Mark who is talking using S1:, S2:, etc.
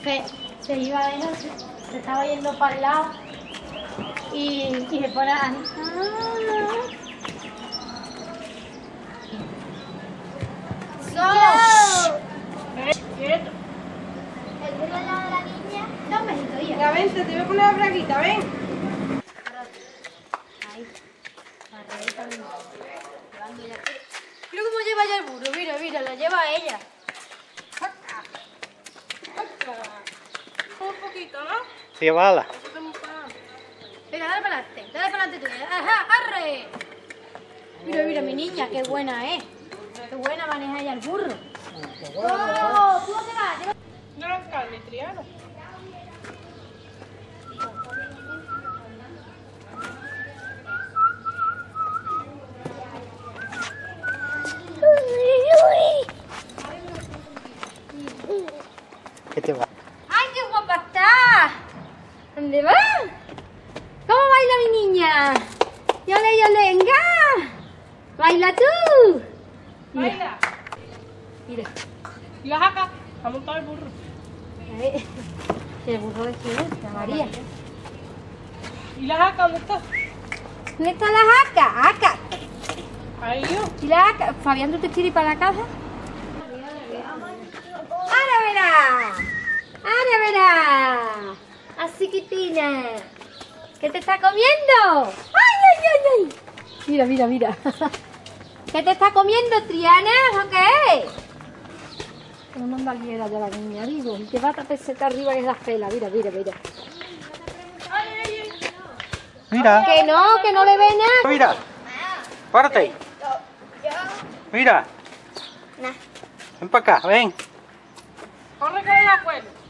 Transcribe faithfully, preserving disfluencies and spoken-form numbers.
S1: Entonces se iba de noche, se estaba yendo para el lado y, y se pone a... ¡So!
S2: Quieto.
S1: El burro al lado de la niña, dos mesitos ya.
S2: Ya ven, te voy a poner la braguita, ven.
S1: Ahí, barredita, llevando ella. Mira cómo lleva ya el burro, mira, mira, la lleva ella.
S2: Un poquito, ¿no?
S3: Llévala.
S1: Venga, dale para adelante, dale para adelante tú. Ajá, arre. Mira, mira, mi niña, qué buena es. Qué buena maneja ella el burro. ¡Oh! ¿Tú dónde vas?
S2: No lo calme, Triana.
S3: ¿Qué te va?
S1: ¡Ay, qué guapa está! ¿Dónde va? ¿Cómo baila mi niña? ¡Yole, yolenga! ¡Baila tú! Mira,
S2: Baila.
S1: mira.
S2: Y vas acá, a montar el burro.
S1: Ahí. El burro de quién es, la María.
S2: ¿Y la jaca dónde está?
S1: ¿Dónde está la jaca? ¡Jaca!
S2: Ahí yo.
S1: ¿Y la jaca? Fabián, ¿tú te quieres ir para la casa? ¡Ahora verá! ¡Ahora verá! ¡Así quitina! ¿Qué te está comiendo? ¡Ay, ay, ay, ay! Mira, mira, mira. ¿Qué te está comiendo, Triana? ¿O qué? No manda mierda de la niña, digo. Y te va a tapar arriba que es la pela. Mira, mira, mira.
S2: Ay, ay, ay.
S3: Mira,
S1: Que no, que no le ve nada.
S3: mira. Párate. Mira.
S1: Nah.
S3: Ven para acá, ven.
S2: Corre que la abuelo.